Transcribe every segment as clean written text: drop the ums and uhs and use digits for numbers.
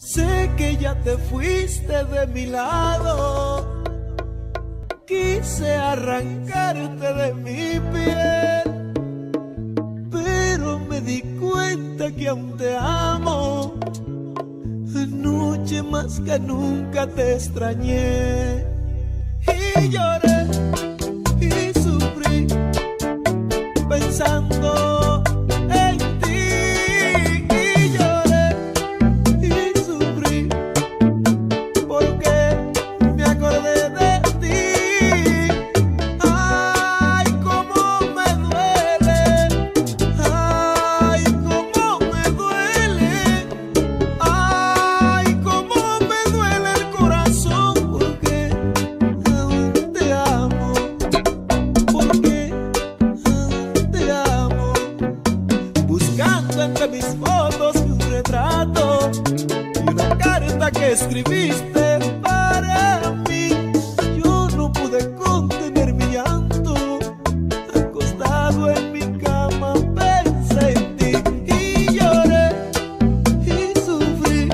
Sé que ya te fuiste de mi lado, quise arrancarte de mi piel, pero me di cuenta que aún te amo. Anoche más que nunca te extrañé y lloré y sufrí pensando en ti, y lloré y sufrí porque me acordé de ti. Ay, cómo me duele, ay, cómo me duele, ay, cómo me duele el corazón, porque aún te amo, porque aún te amo. Buscando entre mis fotos un retrato y una carta que escribiste para mí, yo no pude contener mi llanto. Acostado en mi cama pensé en ti y lloré y sufrí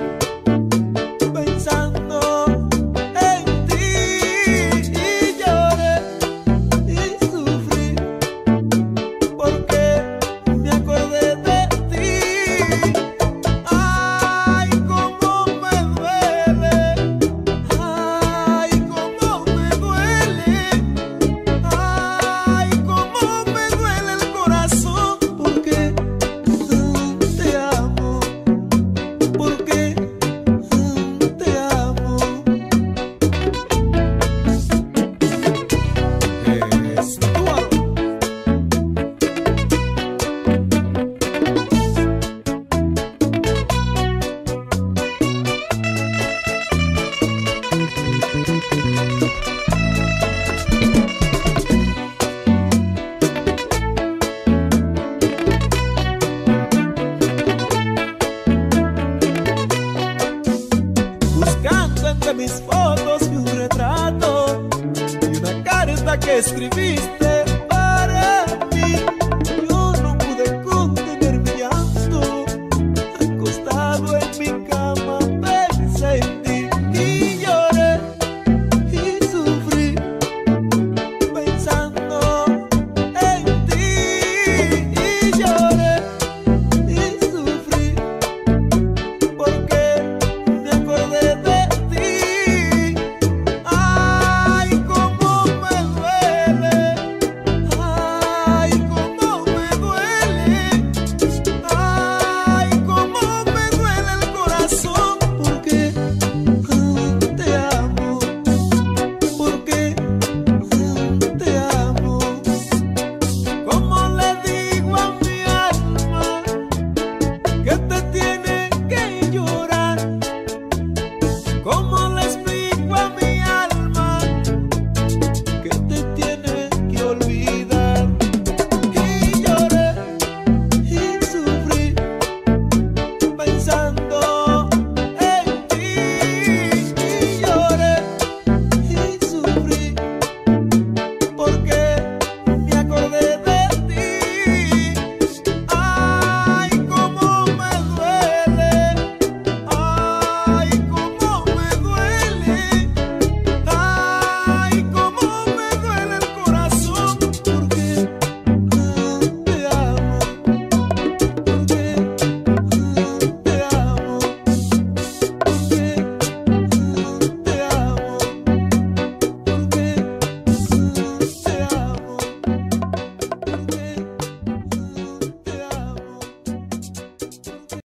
pensando en ti, y lloré y sufrí porque me acordé de ti. Ay, cómo me duele, ay, cómo me duele, ay, cómo me duele el corazón, porque aún te amo, porque aún te amo. Stuart. Buscando entre mis fotos y un retrato y una carta que escribiste